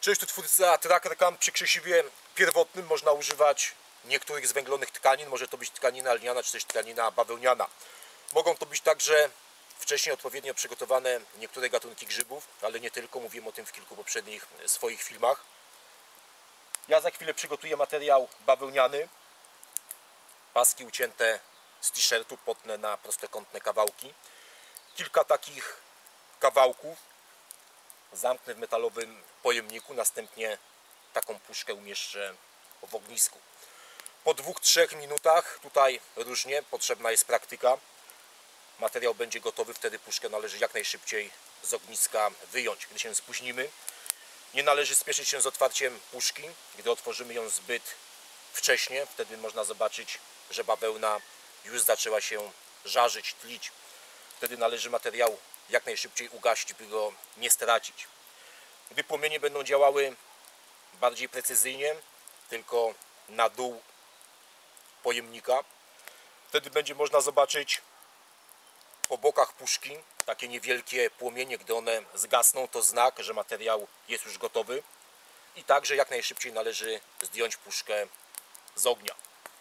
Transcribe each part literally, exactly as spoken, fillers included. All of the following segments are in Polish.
Cześć, tu twórca Tracker Cam. Przy krzesiwie pierwotnym można używać niektórych zwęglonych tkanin. Może to być tkanina lniana, czy też tkanina bawełniana. Mogą to być także wcześniej odpowiednio przygotowane niektóre gatunki grzybów, ale nie tylko. Mówiłem o tym w kilku poprzednich swoich filmach. Ja za chwilę przygotuję materiał bawełniany. Paski ucięte z t-shirtu, potnę na prostokątne kawałki. Kilka takich kawałków zamknę w metalowym pojemniku, następnie taką puszkę umieszczę w ognisku. Po dwóch trzech minutach, tutaj różnie, potrzebna jest praktyka, materiał będzie gotowy, wtedy puszkę należy jak najszybciej z ogniska wyjąć. Gdy się spóźnimy, nie należy spieszyć się z otwarciem puszki. Gdy otworzymy ją zbyt wcześnie, wtedy można zobaczyć, że bawełna już zaczęła się żarzyć, tlić. Wtedy należy materiał jak najszybciej ugasić, by go nie stracić. Gdy płomienie będą działały bardziej precyzyjnie, tylko na dół pojemnika, wtedy będzie można zobaczyć po bokach puszki takie niewielkie płomienie. Gdy one zgasną, to znak, że materiał jest już gotowy i także jak najszybciej należy zdjąć puszkę z ognia.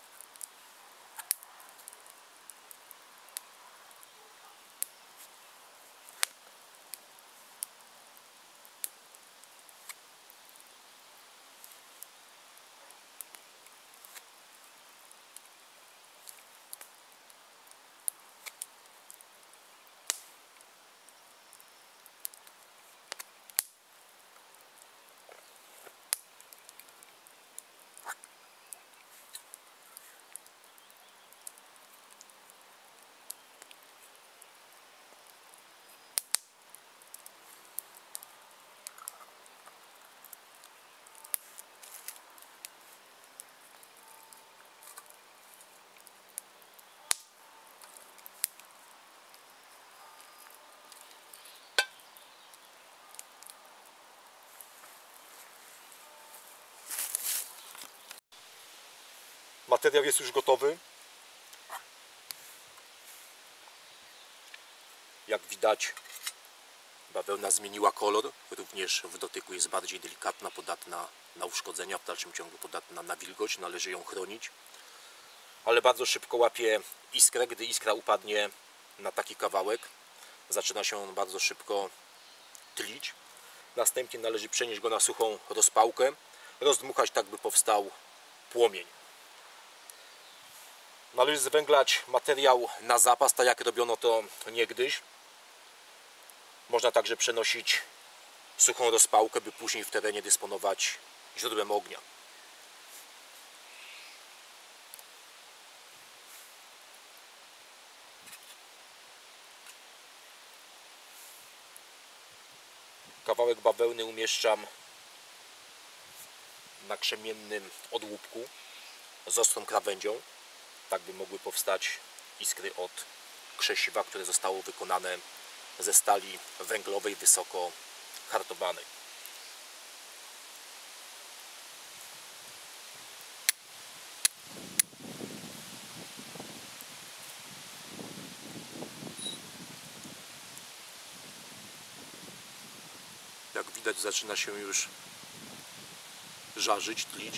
Materiał jest już gotowy. Jak widać, bawełna zmieniła kolor. Również w dotyku jest bardziej delikatna, podatna na uszkodzenia, w dalszym ciągu podatna na wilgoć. Należy ją chronić. Ale bardzo szybko łapie iskrę. Gdy iskra upadnie na taki kawałek, zaczyna się on bardzo szybko tlić. Następnie należy przenieść go na suchą rozpałkę, rozdmuchać tak, by powstał płomień. Należy zwęglać materiał na zapas, tak jak robiono to niegdyś. Można także przenosić suchą rozpałkę, by później w terenie dysponować źródłem ognia. Kawałek bawełny umieszczam na krzemiennym odłupku z ostrą krawędzią, tak by mogły powstać iskry od krzesiwa, które zostało wykonane ze stali węglowej wysoko hartowanej. Jak widać, zaczyna się już żarzyć, tlić.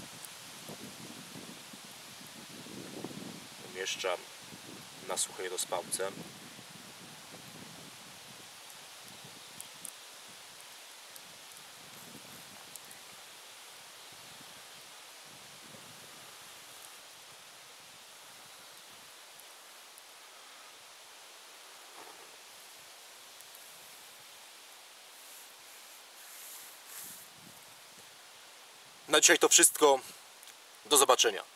Umieszczam na suchej rozpałce. Na dzisiaj to wszystko. Do zobaczenia.